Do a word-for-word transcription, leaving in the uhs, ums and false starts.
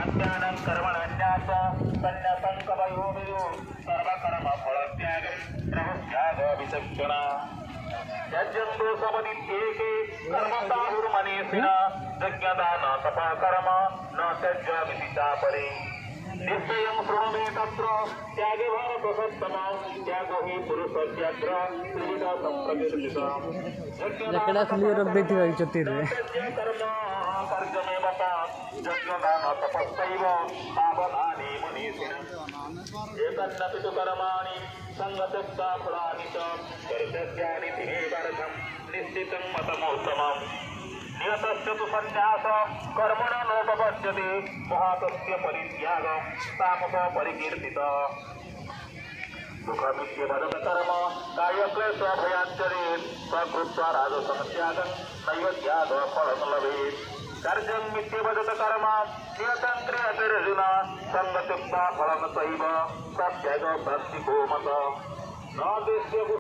ज्ञानं कर्मण्यन्यास सन्न्यासंकवयोनियो सर्वकर्मफलत्यागं प्रभुत्याग विचक्षणा यज्ञं दोषमदित्येके कर्मसाहुर्मनीषिणा यज्ञदान तपकर्म न त्यज्यमिति चापरे निश्चयं शृणुमे तत्र त्यागे भारतसत्तमा त्यागो हि पुरुषस्याग्र त्रिविधा सम्प्रकीर्तिता जकड़ा क्लियर अपडेट है चतीर रे कर्म कर्जमे बता यज्ञदान तपस्सैव सावधानी मनीषिणः एकन्नपि तु कर्माणि संगतस्ता फलानि च कर्तव्यानि तिरेवर्धं निश्चितं मतमोत्तमम् नियतस्य तु सन्न्यास कर्मण नोपपद्यते महातस्य परित्याग तामस परिकीर्तित दुःखमित्यवदत कर्म कार्यक्लेशभयाच्चरेत् सकृत्वा राजसंत्यागं नैव त्यागफलं लभेत् कर्जमित्यवदत कर्म नियतं क्रियतेर्जुन सङ्गत्युक्ता फलं चैव सत्यागो भक्तिको मत न देश्य